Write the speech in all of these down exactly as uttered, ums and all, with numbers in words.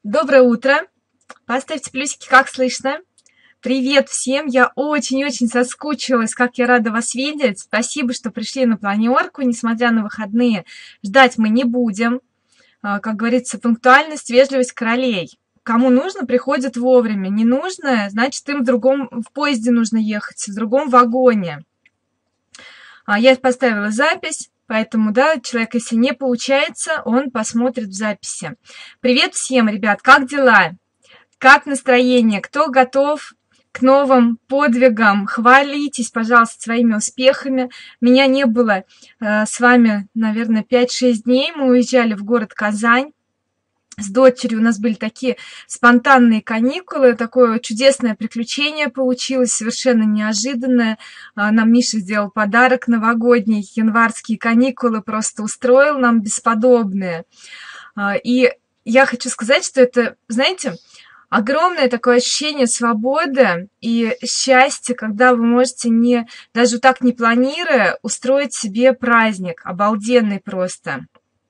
Доброе утро! Поставьте плюсики, как слышно. Привет всем! Я очень-очень соскучилась, как я рада вас видеть. Спасибо, что пришли на планерку, несмотря на выходные. Ждать мы не будем. Как говорится, пунктуальность, вежливость королей. Кому нужно, приходят вовремя. Не нужно, значит, им в другом в поезде нужно ехать, в другом вагоне. Я поставила запись. Поэтому, да, человек, если не получается, он посмотрит в записи. Привет всем, ребят, как дела? Как настроение? Кто готов к новым подвигам? Хвалитесь, пожалуйста, своими успехами. Меня не было э, с вами, наверное, пять-шесть дней. Мы уезжали в город Казань. С дочерью у нас были такие спонтанные каникулы, такое чудесное приключение получилось, совершенно неожиданное. Нам Миша сделал подарок новогодний, январские каникулы просто устроил нам бесподобные. И я хочу сказать, что это, знаете, огромное такое ощущение свободы и счастья, когда вы можете, не, даже так не планируя, устроить себе праздник, обалденный просто.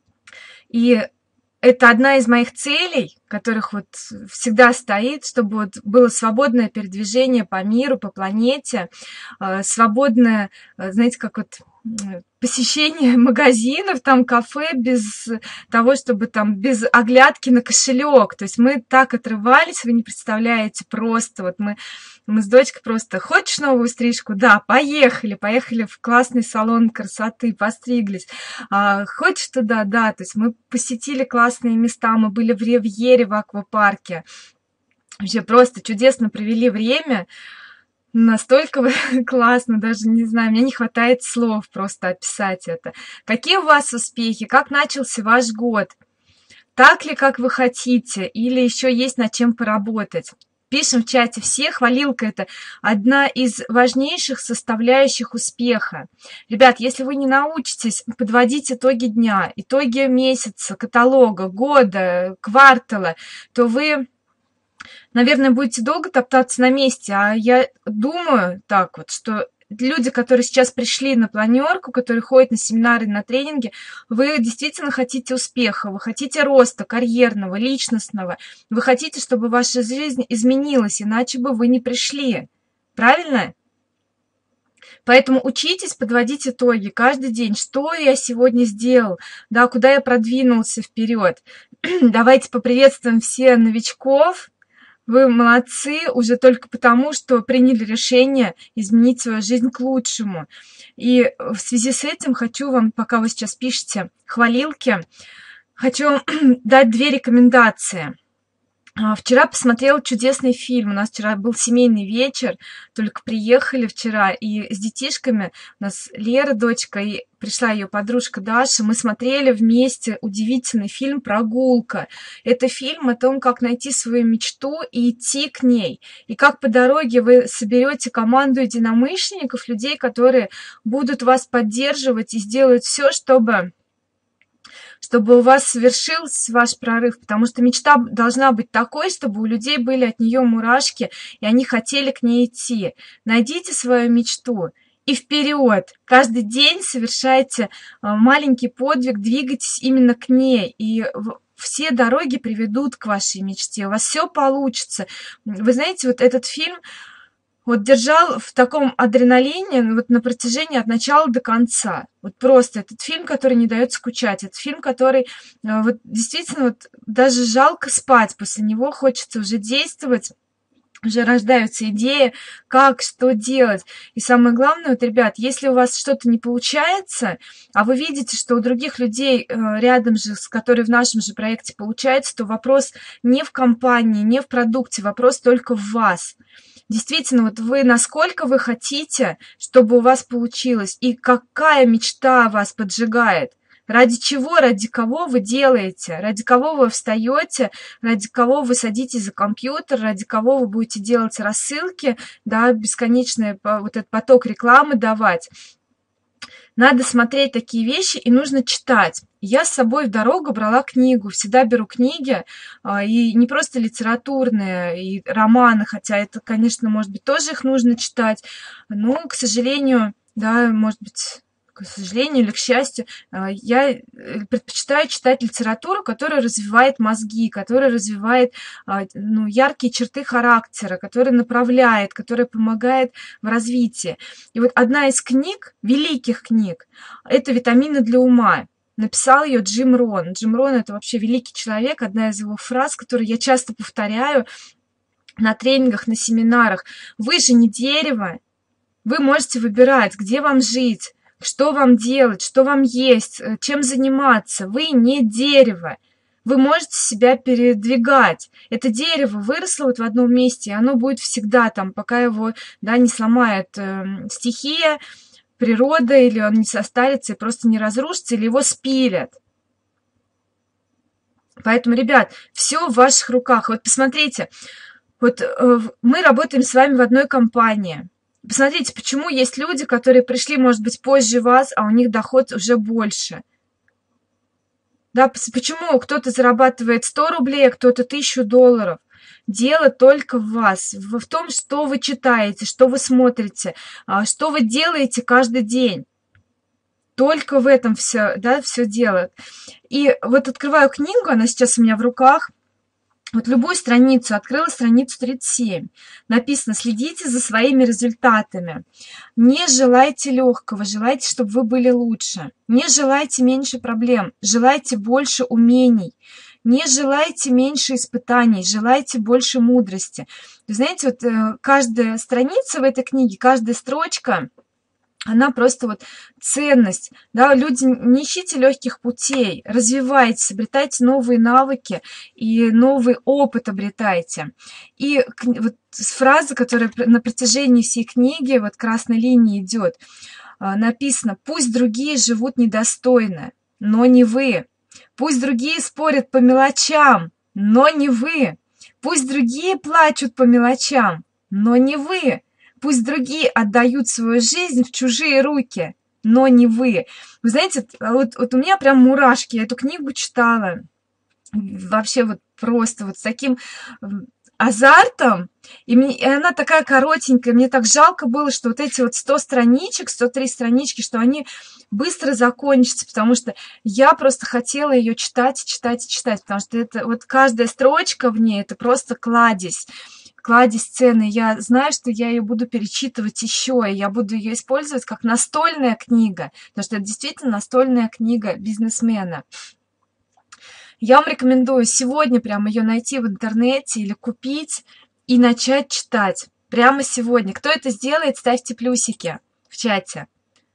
И это одна из моих целей, которых вот всегда стоит, чтобы вот было свободное передвижение по миру, по планете, свободное, знаете, как вот посещение магазинов, там кафе без того, чтобы там без оглядки на кошелек. То есть мы так отрывались, вы не представляете, просто вот мы мы с дочкой просто: хочешь новую стрижку? Да, поехали, поехали в классный салон красоты, постриглись. А, хочешь туда? Да, то есть мы посетили классные места, мы были в Ривьере, в аквапарке. Вообще просто чудесно провели время. Настолько классно, даже не знаю, мне не хватает слов просто описать это. Какие у вас успехи? Как начался ваш год? Так ли, как вы хотите? Или еще есть над чем поработать? Пишем в чате все. Хвалилка – это одна из важнейших составляющих успеха. Ребят, если вы не научитесь подводить итоги дня, итоги месяца, каталога, года, квартала, то вы, наверное, будете долго топтаться на месте. А я думаю так вот, что люди, которые сейчас пришли на планерку, которые ходят на семинары, на тренинги, вы действительно хотите успеха, вы хотите роста карьерного, личностного, вы хотите, чтобы ваша жизнь изменилась, иначе бы вы не пришли. Правильно? Поэтому учитесь подводить итоги каждый день. Что я сегодня сделал? Да, куда я продвинулся вперед? Давайте поприветствуем все новичков. Вы молодцы уже только потому, что приняли решение изменить свою жизнь к лучшему. И в связи с этим хочу вам, пока вы сейчас пишете хвалилки, хочу дать две рекомендации. Вчера посмотрела чудесный фильм. У нас вчера был семейный вечер, только приехали вчера, и с детишками у нас Лера, дочка, и пришла ее подружка Даша. Мы смотрели вместе удивительный фильм «Прогулка». Это фильм о том, как найти свою мечту и идти к ней. И как по дороге вы соберете команду единомышленников, людей, которые будут вас поддерживать и сделают все, чтобы... чтобы у вас совершился ваш прорыв, потому что мечта должна быть такой, чтобы у людей были от нее мурашки, и они хотели к ней идти. Найдите свою мечту и вперед. Каждый день совершайте маленький подвиг, двигайтесь именно к ней, и все дороги приведут к вашей мечте, у вас все получится. Вы знаете, вот этот фильм вот держал в таком адреналине вот на протяжении от начала до конца. Вот просто этот фильм, который не дает скучать. Это фильм, который вот действительно вот даже жалко спать. После него хочется уже действовать. Уже рождаются идеи, как, что делать. И самое главное, вот, ребят, если у вас что-то не получается, а вы видите, что у других людей рядом же, с которыми в нашем же проекте получается, то вопрос не в компании, не в продукте, вопрос только в вас. Действительно, вот вы, насколько вы хотите, чтобы у вас получилось, и какая мечта вас поджигает. Ради чего, ради кого вы делаете, ради кого вы встаете, ради кого вы садитесь за компьютер, ради кого вы будете делать рассылки, да, бесконечный вот этот поток рекламы давать. Надо смотреть такие вещи, и нужно читать. Я с собой в дорогу брала книгу, всегда беру книги, и не просто литературные, и романы, хотя это, конечно, может быть, тоже их нужно читать, но, к сожалению, да, может быть, к сожалению или к счастью, я предпочитаю читать литературу, которая развивает мозги, которая развивает, ну, яркие черты характера, которая направляет, которая помогает в развитии. И вот одна из книг, великих книг, это «Витамины для ума». Написал ее Джим Рон. Джим Рон — это вообще великий человек. Одна из его фраз, которую я часто повторяю на тренингах, на семинарах. Вы же не дерево. Вы можете выбирать, где вам жить, что вам делать, что вам есть, чем заниматься. Вы не дерево. Вы можете себя передвигать. Это дерево выросло вот в одном месте, и оно будет всегда там, пока его, да, не сломает э, стихия, природа, или он не состарится и просто не разрушится, или его спилят. Поэтому, ребят, все в ваших руках. Вот посмотрите, вот э, мы работаем с вами в одной компании. Посмотрите, почему есть люди, которые пришли, может быть, позже вас, а у них доход уже больше. Да, почему кто-то зарабатывает сто рублей, а кто-то тысячу долларов? Дело только в вас, в том, что вы читаете, что вы смотрите, что вы делаете каждый день. Только в этом все, да, все дело. И вот открываю книгу, она сейчас у меня в руках. Вот любую страницу, открыла страницу тридцать семь. Написано: следите за своими результатами. Не желайте легкого, желайте, чтобы вы были лучше. Не желайте меньше проблем, желайте больше умений. Не желайте меньше испытаний, желайте больше мудрости. Вы знаете, вот каждая страница в этой книге, каждая строчка, она просто вот ценность. Да? Люди, не ищите легких путей, развивайтесь, обретайте новые навыки и новый опыт обретайте. И вот фраза, которая на протяжении всей книги, вот красной линии идет, написано: пусть другие живут недостойно, но не вы. Пусть другие спорят по мелочам, но не вы. Пусть другие плачут по мелочам, но не вы. Пусть другие отдают свою жизнь в чужие руки, но не вы. Вы знаете, вот, вот у меня прям мурашки. Я эту книгу читала вообще вот просто вот с таким азартом. И, мне, и она такая коротенькая. Мне так жалко было, что вот эти вот сто страничек, сто три странички, что они быстро закончатся, потому что я просто хотела ее читать, читать, читать, потому что это вот каждая строчка в ней — это просто кладезь. Кладезь цены. Я знаю, что я ее буду перечитывать еще, и я буду ее использовать как настольная книга, потому что это действительно настольная книга бизнесмена. Я вам рекомендую сегодня прямо ее найти в интернете или купить и начать читать. Прямо сегодня. Кто это сделает, ставьте плюсики в чате.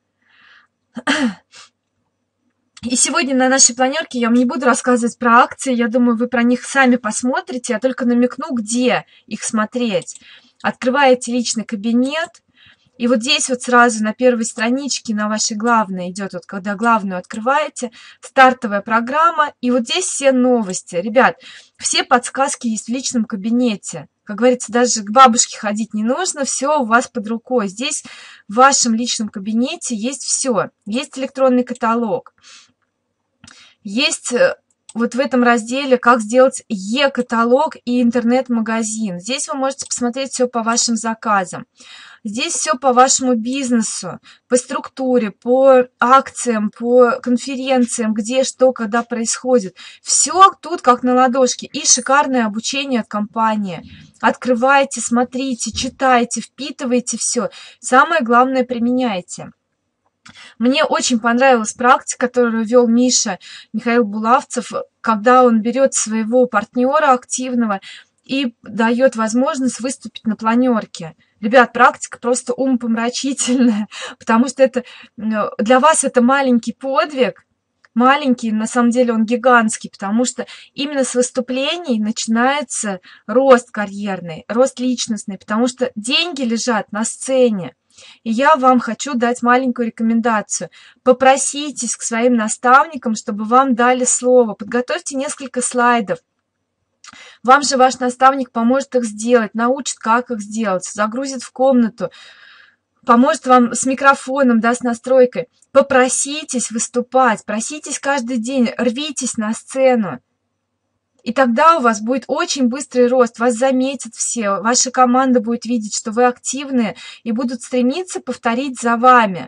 И сегодня на нашей планерке я вам не буду рассказывать про акции, я думаю, вы про них сами посмотрите, я только намекну, где их смотреть. Открываете личный кабинет, и вот здесь вот сразу на первой страничке, на вашей главной идет, вот когда главную открываете, стартовая программа, и вот здесь все новости. Ребят, все подсказки есть в личном кабинете. Как говорится, даже к бабушке ходить не нужно, все у вас под рукой. Здесь в вашем личном кабинете есть все. Есть электронный каталог. Есть вот в этом разделе, как сделать e-каталог и интернет-магазин. Здесь вы можете посмотреть все по вашим заказам. Здесь все по вашему бизнесу, по структуре, по акциям, по конференциям, где, что, когда происходит. Все тут как на ладошке. И шикарное обучение от компании. Открывайте, смотрите, читайте, впитывайте все. Самое главное, применяйте. Мне очень понравилась практика, которую вел Миша Михаил Булавцев, когда он берет своего партнера активного и дает возможность выступить на планерке. Ребят, практика просто умопомрачительная, потому что это для вас это маленький подвиг, маленький, на самом деле он гигантский, потому что именно с выступлений начинается рост карьерный, рост личностный, потому что деньги лежат на сцене. И я вам хочу дать маленькую рекомендацию. Попроситесь к своим наставникам, чтобы вам дали слово. Подготовьте несколько слайдов. Вам же ваш наставник поможет их сделать, научит, как их сделать, загрузит в комнату, поможет вам с микрофоном, да, с настройкой. Попроситесь выступать, проситесь каждый день, рвитесь на сцену. И тогда у вас будет очень быстрый рост, вас заметят все, ваша команда будет видеть, что вы активные, и будут стремиться повторить за вами.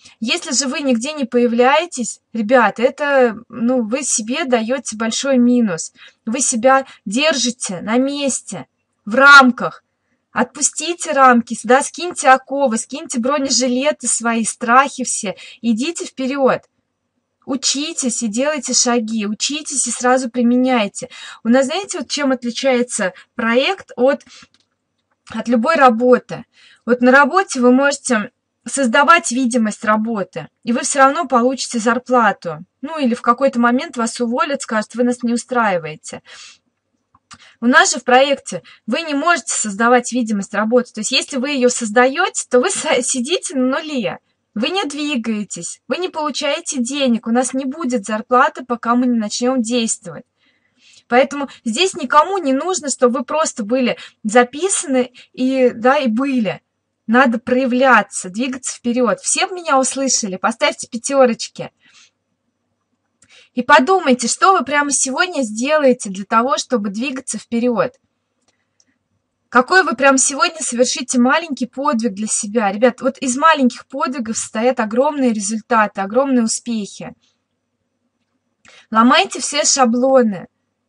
Если же вы нигде не появляетесь, ребят, это, ну, вы себе даете большой минус. Вы себя держите на месте, в рамках. Отпустите рамки, да, скиньте оковы, скиньте бронежилеты свои, страхи все, идите вперед. Учитесь и делайте шаги, учитесь и сразу применяйте. У нас, знаете, вот чем отличается проект от, от любой работы? Вот на работе вы можете создавать видимость работы, и вы все равно получите зарплату. Ну или в какой-то момент вас уволят, скажут, вы нас не устраиваете. У нас же в проекте вы не можете создавать видимость работы. То есть если вы ее создаете, то вы сидите на нуле. Вы не двигаетесь, вы не получаете денег, у нас не будет зарплаты, пока мы не начнем действовать. Поэтому здесь никому не нужно, чтобы вы просто были записаны и, да, и были. Надо проявляться, двигаться вперед. Все меня услышали? Поставьте пятерочки. И подумайте, что вы прямо сегодня сделаете для того, чтобы двигаться вперед. Какой вы прямо сегодня совершите маленький подвиг для себя. Ребят, вот из маленьких подвигов состоят огромные результаты, огромные успехи. Ломайте все шаблоны.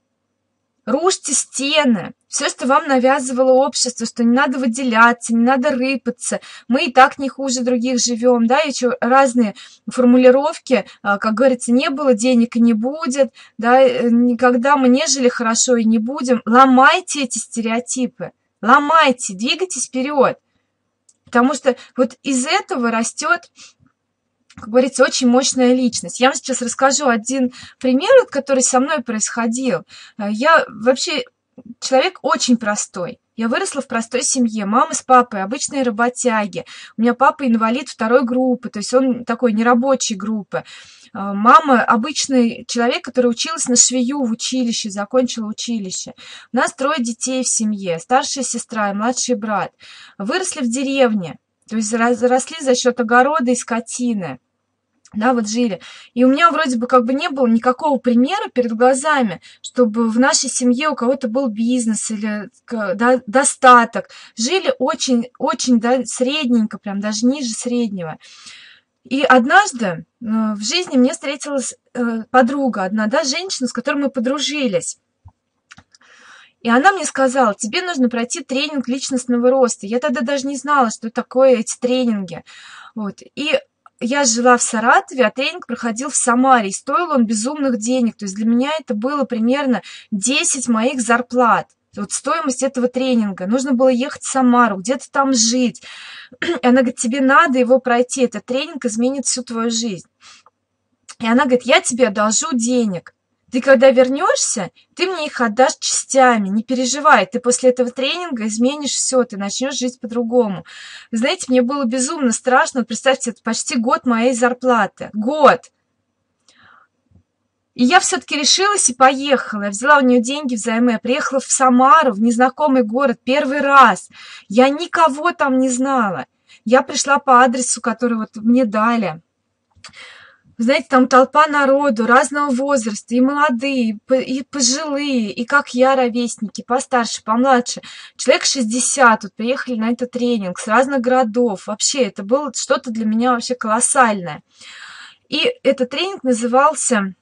Рушьте стены, все, что вам навязывало общество, что не надо выделяться, не надо рыпаться, мы и так не хуже других живем, да, еще разные формулировки, как говорится, не было денег и не будет, да, никогда мы не жили хорошо и не будем. Ломайте эти стереотипы, ломайте, двигайтесь вперед, потому что вот из этого растет, как говорится, очень мощная личность. Я вам сейчас расскажу один пример, который со мной происходил. Я вообще человек очень простой. Я выросла в простой семье. Мама с папой обычные работяги. У меня папа инвалид второй группы, то есть он такой нерабочей группы. Мама обычный человек, который училась на швею в училище, закончила училище. У нас трое детей в семье, старшая сестра и младший брат. Выросли в деревне. То есть росли за счет огорода и скотины. Да, вот жили. И у меня вроде бы как бы не было никакого примера перед глазами, чтобы в нашей семье у кого-то был бизнес или, да, достаток. Жили очень, очень, да, средненько, прям даже ниже среднего. И однажды в жизни мне встретилась подруга одна, да, женщина, с которой мы подружились. И она мне сказала, тебе нужно пройти тренинг личностного роста. Я тогда даже не знала, что такое эти тренинги. Вот. И я жила в Саратове, а тренинг проходил в Самаре. И стоил он безумных денег. То есть для меня это было примерно десять моих зарплат. Вот стоимость этого тренинга. Нужно было ехать в Самару, где-то там жить. И она говорит, тебе надо его пройти. Этот тренинг изменит всю твою жизнь. И она говорит, я тебе одолжу денег. Ты когда вернешься, ты мне их отдашь частями, не переживай, ты после этого тренинга изменишь все, ты начнешь жить по-другому. Вы знаете, мне было безумно страшно, вот представьте, это почти год моей зарплаты, год. И я все-таки решилась и поехала, я взяла у нее деньги взаймы, я приехала в Самару, в незнакомый город, первый раз, я никого там не знала, я пришла по адресу, который вот мне дали. Знаете, там толпа народу разного возраста, и молодые, и пожилые, и как я, ровесники, постарше, помладше. Человек шестьдесят, вот приехали на этот тренинг с разных городов. Вообще, это было что-то для меня вообще колоссальное. И этот тренинг назывался,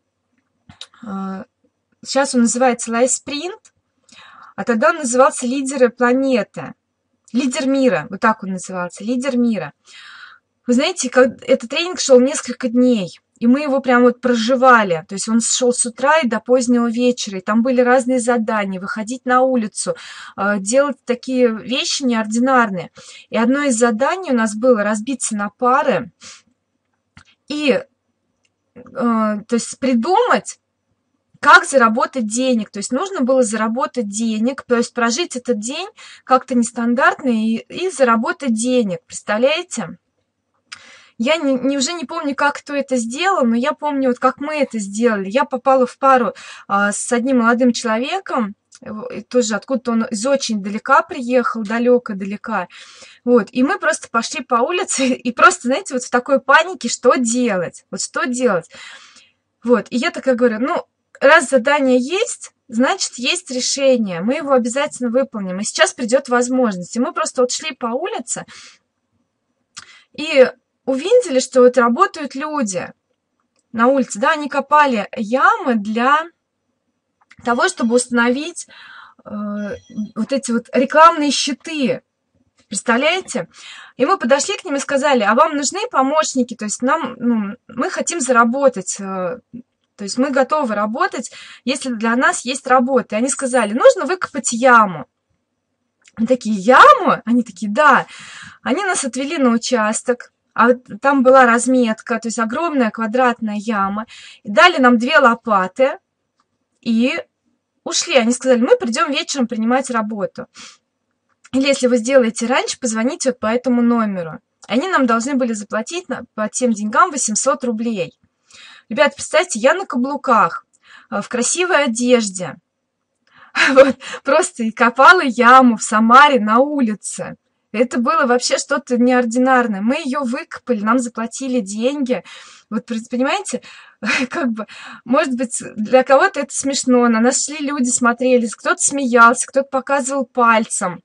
сейчас он называется Life Sprint, а тогда он назывался «Лидеры планеты». Лидер мира, вот так он назывался, лидер мира. Вы знаете, как этот тренинг шел несколько дней, и мы его прям вот проживали. То есть он шел с утра и до позднего вечера, и там были разные задания, выходить на улицу, делать такие вещи неординарные. И одно из заданий у нас было разбиться на пары и, то есть, придумать, как заработать денег. То есть нужно было заработать денег, то есть прожить этот день как-то нестандартно и, и заработать денег. Представляете? Я не, не, уже не помню, как кто это сделал, но я помню, вот как мы это сделали. Я попала в пару а, с одним молодым человеком, тоже откуда-то он из очень далека приехал, далеко-далека. Вот, и мы просто пошли по улице и просто, знаете, вот в такой панике, что делать? Вот что делать? Вот, и я такая говорю, ну, раз задание есть, значит, есть решение, мы его обязательно выполним. И сейчас придет возможность. И мы просто вот шли по улице, и увидели, что вот работают люди на улице, да, они копали ямы для того, чтобы установить э, вот эти вот рекламные щиты. Представляете? И мы подошли к ним и сказали: а вам нужны помощники? То есть нам, ну, мы хотим заработать, э, то есть мы готовы работать, если для нас есть работа. И они сказали: нужно выкопать яму. Мы такие: яму? Они такие: да. Они нас отвели на участок, а там была разметка, то есть огромная квадратная яма. И дали нам две лопаты и ушли. Они сказали: мы придем вечером принимать работу. Или если вы сделаете раньше, позвоните вот по этому номеру. Они нам должны были заплатить по тем деньгам восемьсот рублей. Ребят, представьте, я на каблуках, в красивой одежде. Вот, просто и копала яму в Самаре на улице. Это было вообще что-то неординарное. Мы ее выкопали, нам заплатили деньги. Вот, понимаете, как бы, может быть, для кого-то это смешно. На нас шли люди, смотрели, кто-то смеялся, кто-то показывал пальцем.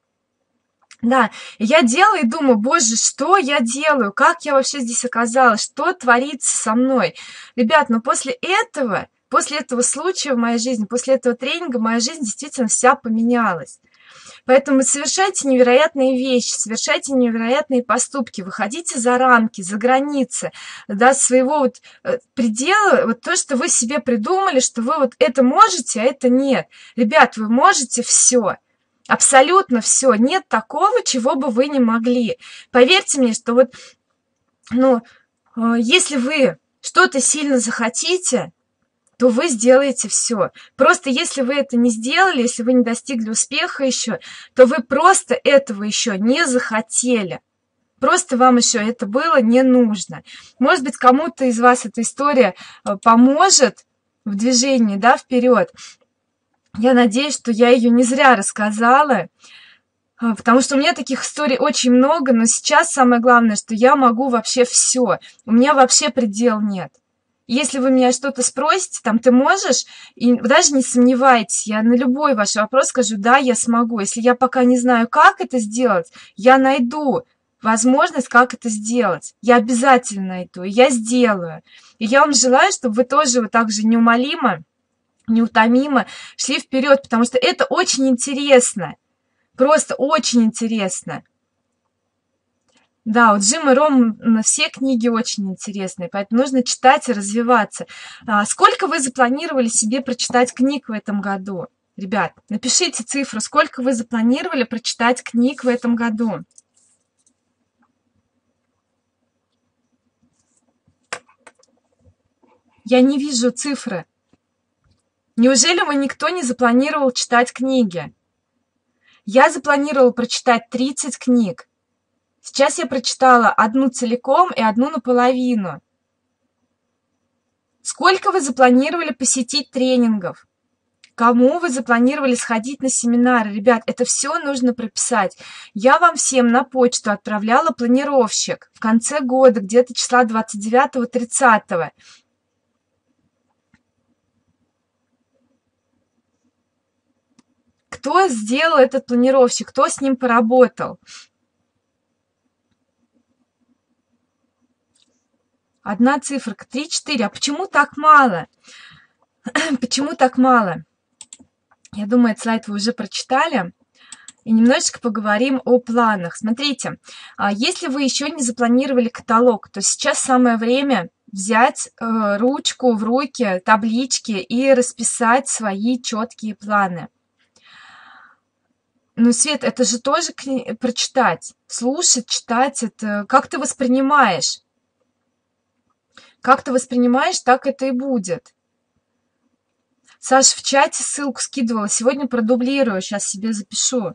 Да, и я делаю и думаю: боже, что я делаю? Как я вообще здесь оказалась? Что творится со мной? Ребят, но после этого, после этого случая в моей жизни, после этого тренинга моя жизнь действительно вся поменялась. Поэтому совершайте невероятные вещи, совершайте невероятные поступки, выходите за рамки, за границы, да, своего вот предела, вот то, что вы себе придумали, что вы вот это можете, а это нет. Ребят, вы можете все. Абсолютно все. Нет такого, чего бы вы не могли. Поверьте мне, что вот, ну, если вы что-то сильно захотите, то вы сделаете все. Просто если вы это не сделали, если вы не достигли успеха еще, то вы просто этого еще не захотели. Просто вам еще это было не нужно. Может быть, кому-то из вас эта история поможет в движении, да, вперед. Я надеюсь, что я ее не зря рассказала, потому что у меня таких историй очень много, но сейчас самое главное, что я могу вообще все. У меня вообще предел нет. Если вы меня что-то спросите, там, ты можешь, и даже не сомневайтесь, я на любой ваш вопрос скажу: да, я смогу. Если я пока не знаю, как это сделать, я найду возможность, как это сделать. Я обязательно найду, и я сделаю. И я вам желаю, чтобы вы тоже вот так же неумолимо, неутомимо шли вперед, потому что это очень интересно. Просто очень интересно. Да, у Джима Рома все книги очень интересные, поэтому нужно читать и развиваться. А сколько вы запланировали себе прочитать книг в этом году? Ребят, напишите цифру, сколько вы запланировали прочитать книг в этом году. Я не вижу цифры. Неужели вы никто не запланировал читать книги? Я запланировала прочитать тридцать книг. Сейчас я прочитала одну целиком и одну наполовину. Сколько вы запланировали посетить тренингов? Кому вы запланировали сходить на семинары? Ребят, это все нужно прописать. Я вам всем на почту отправляла планировщик в конце года, где-то числа двадцать девятого-тридцатого. Кто сделал этот планировщик? Кто с ним поработал? Одна циферка, три-четыре. А почему так мало? Почему так мало? Я думаю, этот слайд вы уже прочитали. И немножечко поговорим о планах. Смотрите, если вы еще не запланировали каталог, то сейчас самое время взять ручку в руки, таблички и расписать свои четкие планы. Ну, Свет, это же тоже прочитать, слушать, читать. Это как ты воспринимаешь? Как ты воспринимаешь, так это и будет. Саша в чате ссылку скидывала. Сегодня продублирую, сейчас себе запишу.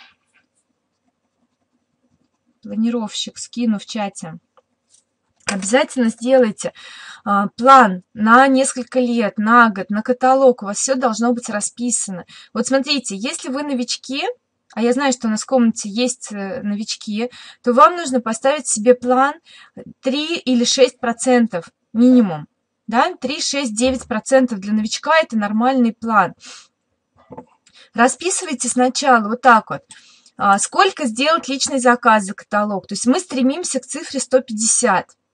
Планировщик скину в чате. Обязательно сделайте а, план на несколько лет, на год, на каталог. У вас все должно быть расписано. Вот смотрите, если вы новички, а я знаю, что у нас в комнате есть новички, то вам нужно поставить себе план три или шесть процентов минимум. Да? три, шесть, девять процентов для новичка – это нормальный план. Расписывайте сначала вот так вот. Сколько сделать личный заказ за каталог. То есть мы стремимся к цифре сто пятьдесят.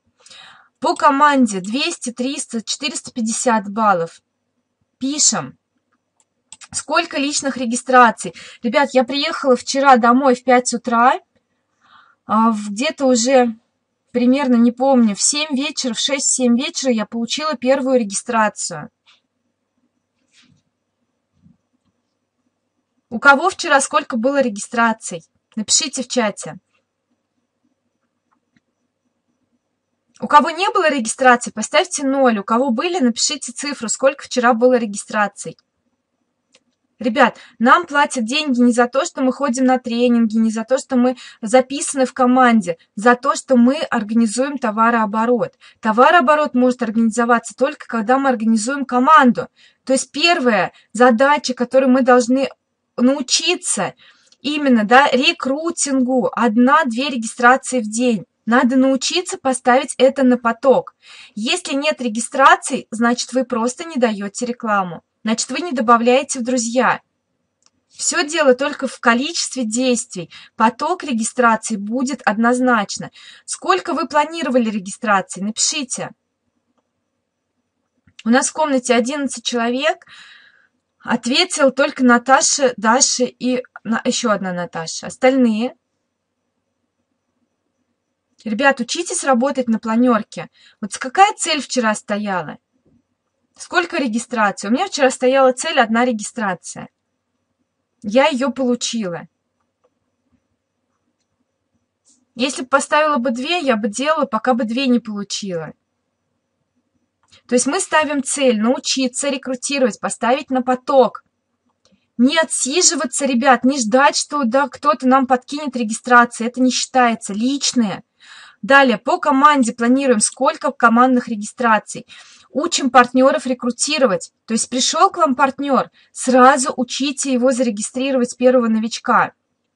По команде двести, триста, четыреста пятьдесят баллов. Пишем. Сколько личных регистраций? Ребят, я приехала вчера домой в пять утра. Где-то уже примерно, не помню, в семь вечера, в шесть-семь вечера я получила первую регистрацию. У кого вчера сколько было регистраций? Напишите в чате. У кого не было регистрации, поставьте ноль. У кого были, напишите цифру, сколько вчера было регистраций. Ребят, нам платят деньги не за то, что мы ходим на тренинги, не за то, что мы записаны в команде, за то, что мы организуем товарооборот. Товарооборот может организоваться только когда мы организуем команду. То есть первая задача, которую мы должны научиться, именно, да, рекрутингу, одна-две регистрации в день. Надо научиться поставить это на поток. Если нет регистраций, значит, вы просто не даете рекламу. Значит, вы не добавляете в друзья. Все дело только в количестве действий. Поток регистрации будет однозначно. Сколько вы планировали регистрации? Напишите. У нас в комнате одиннадцать человек. Ответил только Наташа, Даша и еще одна Наташа. Остальные. Ребят, учитесь работать на планерке. Вот какая цель вчера стояла? Сколько регистраций? У меня вчера стояла цель одна регистрация. Я ее получила. Если бы поставила бы две, я бы делала, пока бы две не получила. То есть мы ставим цель научиться рекрутировать, поставить на поток. Не отсиживаться, ребят, не ждать, что да, кто-то нам подкинет регистрации. Это не считается. Личное. Далее, по команде планируем, сколько командных регистраций. Учим партнеров рекрутировать. То есть пришел к вам партнер, сразу учите его зарегистрировать первого новичка.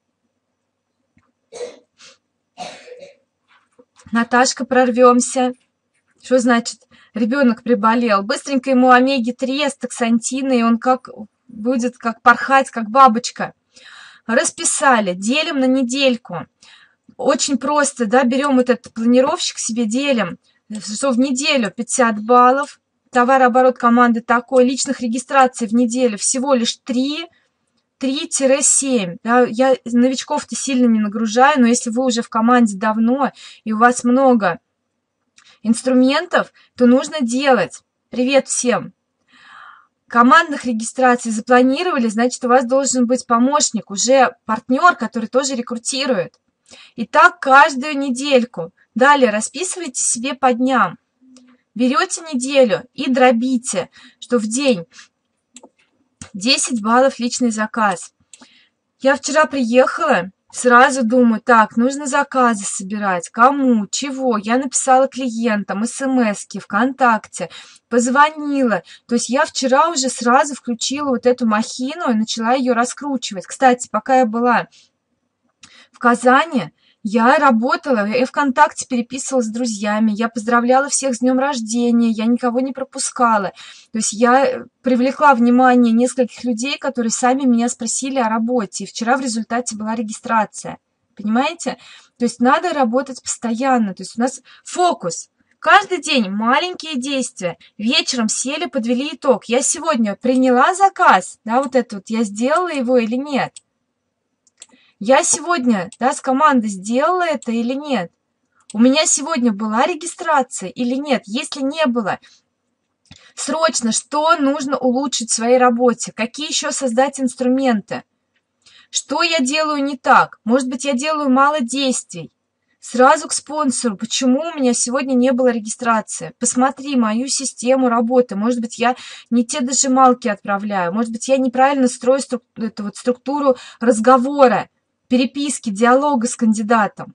Наташка, прорвемся. Что значит? Ребенок приболел. Быстренько ему омеги три, астаксантины, и он как будет как порхать, как бабочка. Расписали, делим на недельку. Очень просто, да, берем вот этот планировщик себе, делим, что в неделю пятьдесят баллов, товарооборот команды такой, личных регистраций в неделю всего лишь три, три-семь. Да, я новичков-то сильно не нагружаю, но если вы уже в команде давно и у вас много инструментов, то нужно делать. Привет всем! Командных регистраций запланировали, значит, у вас должен быть помощник, уже партнер, который тоже рекрутирует. И так каждую недельку. Далее расписывайте себе по дням. Берете неделю и дробите, что в день десять баллов личный заказ. Я вчера приехала, сразу думаю, так, нужно заказы собирать. Кому, чего? Я написала клиентам, смс-ки, ВКонтакте, позвонила. То есть я вчера уже сразу включила вот эту махину и начала ее раскручивать. Кстати, пока я была в Казани, я работала, я ВКонтакте переписывалась с друзьями, я поздравляла всех с днем рождения, я никого не пропускала. То есть я привлекла внимание нескольких людей, которые сами меня спросили о работе. И вчера в результате была регистрация. Понимаете? То есть надо работать постоянно. То есть у нас фокус. Каждый день маленькие действия. Вечером сели, подвели итог. Я сегодня приняла заказ, да, вот это вот, я сделала его или нет? Я сегодня, да, с командой сделала это или нет? У меня сегодня была регистрация или нет? Если не было, срочно, что нужно улучшить в своей работе? Какие еще создать инструменты? Что я делаю не так? Может быть, я делаю мало действий? Сразу к спонсору. Почему у меня сегодня не было регистрации? Посмотри мою систему работы. Может быть, я не те дожималки отправляю. Может быть, я неправильно строю струк... эту вот структуру разговора, переписки, диалога с кандидатом.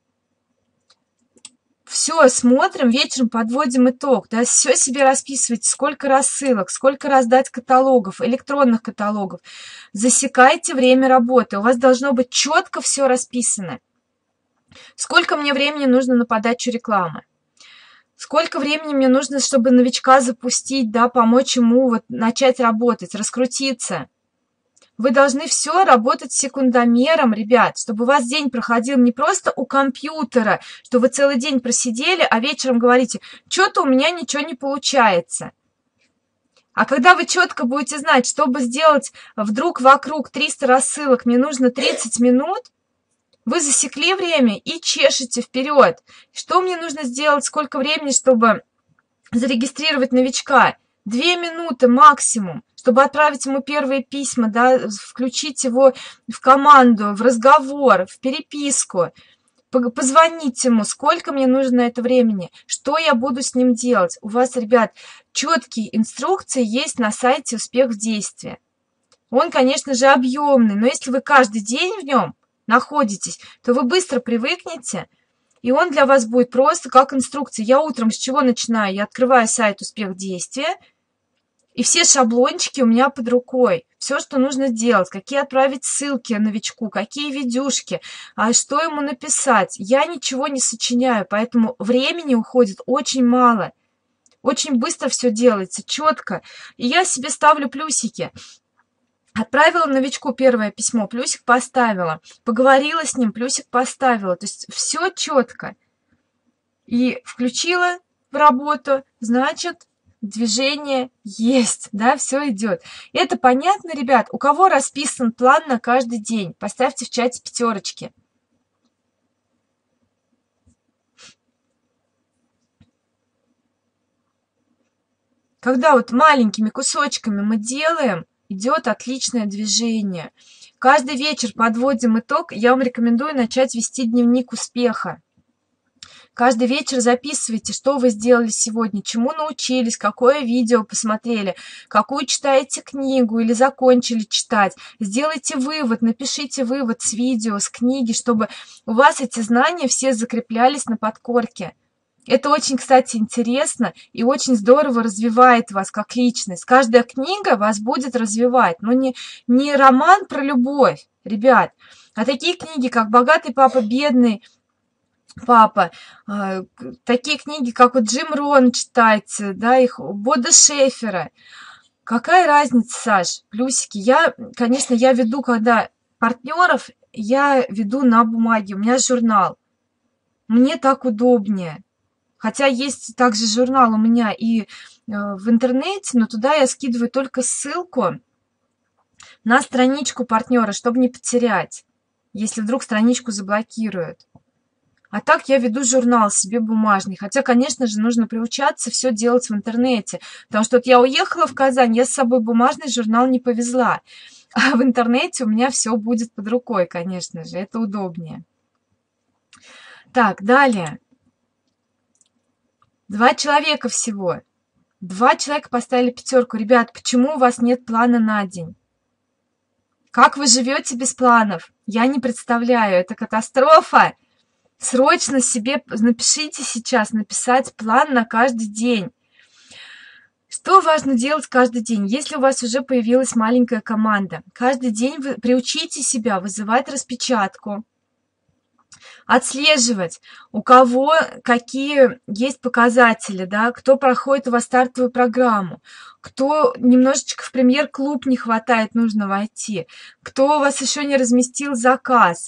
Все, смотрим, вечером подводим итог. Да, все себе расписывайте, сколько рассылок, сколько раздать каталогов, электронных каталогов. Засекайте время работы. У вас должно быть четко все расписано. Сколько мне времени нужно на подачу рекламы? Сколько времени мне нужно, чтобы новичка запустить, да, помочь ему вот начать работать, раскрутиться? Вы должны все работать секундомером, ребят, чтобы у вас день проходил не просто у компьютера, что вы целый день просидели, а вечером говорите, что-то у меня ничего не получается. А когда вы четко будете знать, чтобы сделать вдруг вокруг триста рассылок, мне нужно тридцать минут, вы засекли время и чешете вперед. Что мне нужно сделать, сколько времени, чтобы зарегистрировать новичка? Две минуты максимум, чтобы отправить ему первые письма, да, включить его в команду, в разговор, в переписку, позвонить ему, сколько мне нужно на это времени, что я буду с ним делать. У вас, ребят, четкие инструкции есть на сайте «Успех в действии». Он, конечно же, объемный, но если вы каждый день в нем находитесь, то вы быстро привыкнете, и он для вас будет просто как инструкция. Я утром с чего начинаю? Я открываю сайт «Успех действия», и все шаблончики у меня под рукой. Все, что нужно делать, какие отправить ссылки новичку, какие видюшки, а что ему написать. Я ничего не сочиняю, поэтому времени уходит очень мало. Очень быстро все делается, четко. И я себе ставлю плюсики. Отправила новичку первое письмо, плюсик поставила. Поговорила с ним, плюсик поставила. То есть все четко. И включила в работу, значит, движение есть, да, все идет. Это понятно, ребят? У кого расписан план на каждый день? Поставьте в чате пятерочки. Когда вот маленькими кусочками мы делаем, идет отличное движение. Каждый вечер подводим итог. Я вам рекомендую начать вести дневник успеха. Каждый вечер записывайте, что вы сделали сегодня, чему научились, какое видео посмотрели, какую читаете книгу или закончили читать. Сделайте вывод, напишите вывод с видео, с книги, чтобы у вас эти знания все закреплялись на подкорке. Это очень, кстати, интересно и очень здорово развивает вас как личность. Каждая книга вас будет развивать, но не, не роман про любовь, ребят, а такие книги, как «Богатый папа, бедный папа», э, такие книги, как вот Джим Рон читайте, да, их, Бода Шефера. Какая разница, Саш? Плюсики. Я, конечно, я веду, когда партнеров, я веду на бумаге, у меня журнал. Мне так удобнее. Хотя есть также журнал у меня и э, в интернете, но туда я скидываю только ссылку на страничку партнера, чтобы не потерять, если вдруг страничку заблокируют. А так я веду журнал себе бумажный. Хотя, конечно же, нужно приучаться все делать в интернете. Потому что вот я уехала в Казань, я с собой бумажный журнал не повезла. А в интернете у меня все будет под рукой, конечно же. Это удобнее. Так, далее. Два человека всего. Два человека поставили пятерку. Ребят, почему у вас нет плана на день? Как вы живете без планов? Я не представляю. Это катастрофа. Срочно себе напишите сейчас, написать план на каждый день. Что важно делать каждый день? Если у вас уже появилась маленькая команда, каждый день вы приучите себя вызывать распечатку, отслеживать, у кого какие есть показатели, да, кто проходит у вас стартовую программу, кто немножечко в премьер-клуб не хватает, нужно войти, кто у вас еще не разместил заказ.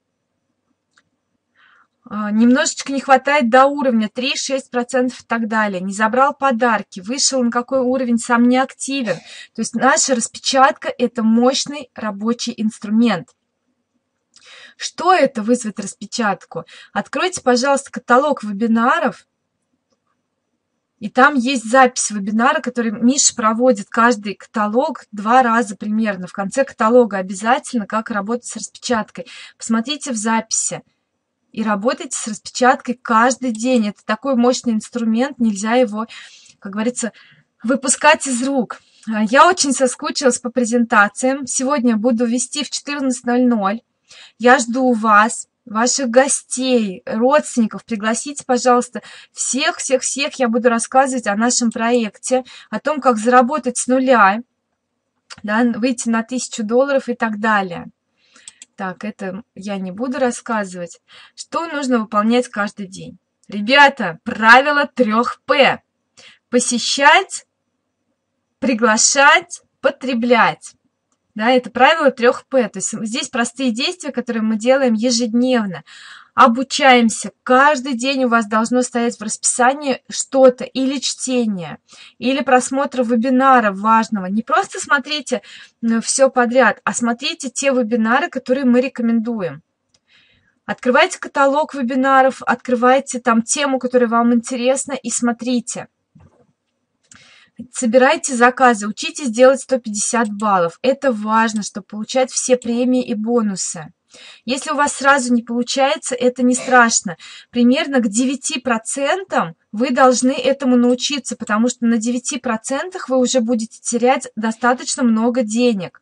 Немножечко не хватает до уровня три-шесть процентов и так далее. Не забрал подарки, вышел на какой уровень, сам не активен. То есть наша распечатка – это мощный рабочий инструмент. Что это вызвать распечатку? Откройте, пожалуйста, каталог вебинаров. И там есть запись вебинара, который Миша проводит каждый каталог два раза примерно. В конце каталога обязательно, как работать с распечаткой. Посмотрите в записи. И работайте с распечаткой каждый день. Это такой мощный инструмент, нельзя его, как говорится, выпускать из рук. Я очень соскучилась по презентациям. Сегодня буду вести в четырнадцать ноль ноль. Я жду вас, ваших гостей, родственников. Пригласите, пожалуйста, всех-всех-всех. Я буду рассказывать о нашем проекте, о том, как заработать с нуля, да, выйти на тысячу долларов и так далее. Так, это я не буду рассказывать. Что нужно выполнять каждый день? Ребята, правило трех П. Посещать, приглашать, потреблять. Да, это правило трех П. То есть здесь простые действия, которые мы делаем ежедневно. Обучаемся. Каждый день у вас должно стоять в расписании что-то, или чтение, или просмотр вебинара важного. Не просто смотрите все подряд, а смотрите те вебинары, которые мы рекомендуем. Открывайте каталог вебинаров, открывайте там тему, которая вам интересна, и смотрите. Собирайте заказы, учитесь делать сто пятьдесят баллов. Это важно, чтобы получать все премии и бонусы. Если у вас сразу не получается, это не страшно. Примерно к девяти процентам вы должны этому научиться, потому что на девяти процентах вы уже будете терять достаточно много денег.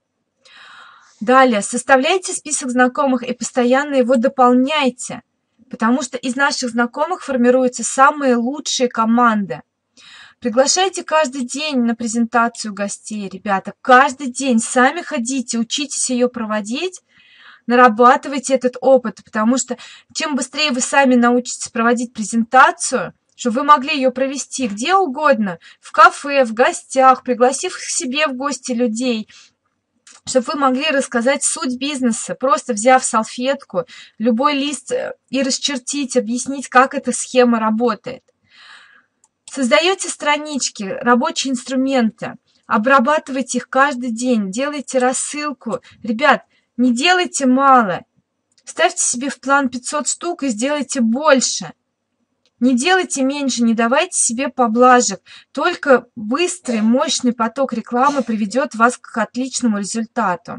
Далее, составляйте список знакомых и постоянно его дополняйте, потому что из наших знакомых формируются самые лучшие команды. Приглашайте каждый день на презентацию гостей, ребята, каждый день. Сами ходите, учитесь ее проводить, нарабатывайте этот опыт, потому что чем быстрее вы сами научитесь проводить презентацию, чтобы вы могли ее провести где угодно, в кафе, в гостях, пригласив к себе в гости людей, чтобы вы могли рассказать суть бизнеса, просто взяв салфетку, любой лист и расчертить, объяснить, как эта схема работает. Создаете странички, рабочие инструменты, обрабатывайте их каждый день, делайте рассылку. Ребят, не делайте мало. Ставьте себе в план пятьсот штук и сделайте больше. Не делайте меньше, не давайте себе поблажек. Только быстрый, мощный поток рекламы приведет вас к отличному результату.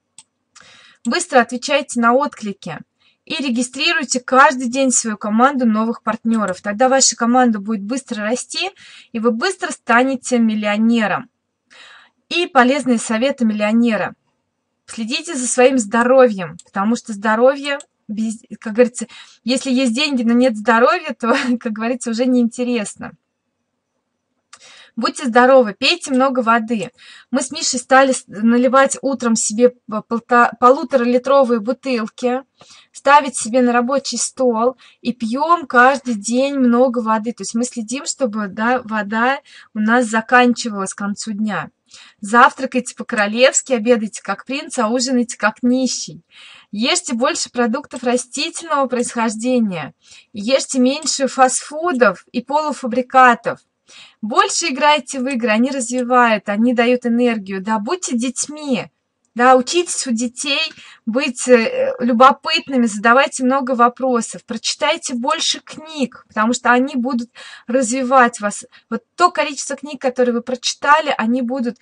Быстро отвечайте на отклики. И регистрируйте каждый день свою команду новых партнеров. Тогда ваша команда будет быстро расти, и вы быстро станете миллионером. И полезные советы миллионера. Следите за своим здоровьем, потому что здоровье, как говорится, если есть деньги, но нет здоровья, то, как говорится, уже неинтересно. Будьте здоровы, пейте много воды. Мы с Мишей стали наливать утром себе полуторалитровые бутылки, ставить себе на рабочий стол и пьем каждый день много воды. То есть мы следим, чтобы, да, вода у нас заканчивалась к концу дня. Завтракайте по-королевски, обедайте как принц, а ужинайте как нищий. Ешьте больше продуктов растительного происхождения. Ешьте меньше фастфудов и полуфабрикатов. Больше играйте в игры, они развивают, они дают энергию. Да, будьте детьми, да, учитесь у детей быть любопытными, задавайте много вопросов, прочитайте больше книг, потому что они будут развивать вас. Вот то количество книг, которые вы прочитали, они будут,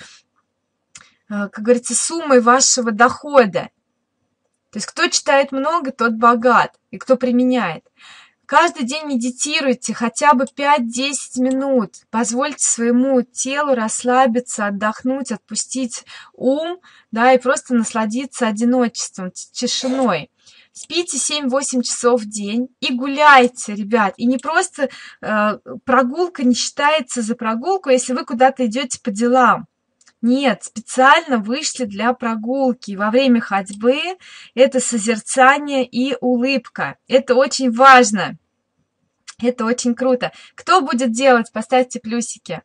как говорится, суммой вашего дохода. То есть кто читает много, тот богат, и кто применяет. Каждый день медитируйте хотя бы пять-десять минут. Позвольте своему телу расслабиться, отдохнуть, отпустить ум, да, и просто насладиться одиночеством, тишиной. Спите семь-восемь часов в день и гуляйте, ребят. И не просто э, прогулка не считается за прогулку, если вы куда-то идете по делам. Нет, специально вышли для прогулки. Во время ходьбы это созерцание и улыбка. Это очень важно. Это очень круто. Кто будет делать? Поставьте плюсики.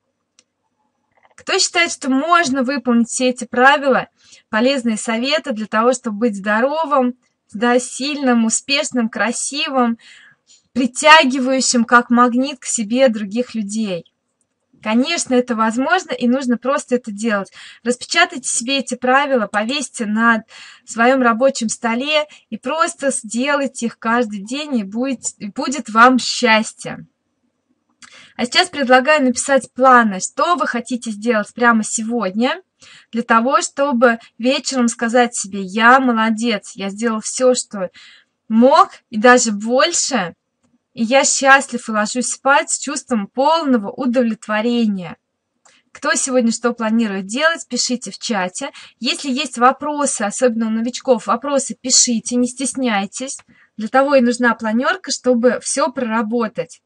Кто считает, что можно выполнить все эти правила, полезные советы для того, чтобы быть здоровым, да, сильным, успешным, красивым, притягивающим как магнит к себе других людей? Конечно, это возможно, и нужно просто это делать. Распечатайте себе эти правила, повесьте на своем рабочем столе и просто сделайте их каждый день, и будет, и будет вам счастье. А сейчас предлагаю написать планы, что вы хотите сделать прямо сегодня, для того, чтобы вечером сказать себе: я молодец, я сделал все, что мог, и даже больше. И я счастлив и ложусь спать с чувством полного удовлетворения. Кто сегодня что планирует делать, пишите в чате. Если есть вопросы, особенно у новичков, вопросы пишите, не стесняйтесь. Для того и нужна планерка, чтобы все проработать.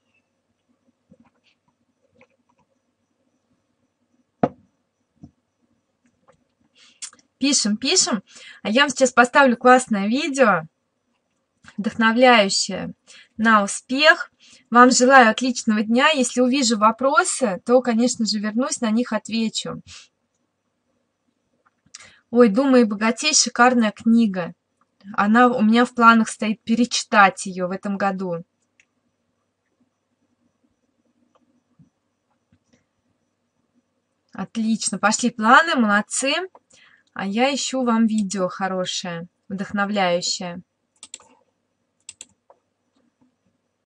Пишем, пишем. А я вам сейчас поставлю классное видео, вдохновляющее на успех. Вам желаю отличного дня. Если увижу вопросы, то, конечно же, вернусь, на них отвечу. Ой, «Думай и богатей» — шикарная книга. Она у меня в планах стоит перечитать ее в этом году. Отлично, пошли планы, молодцы. А я ищу вам видео хорошее, вдохновляющее.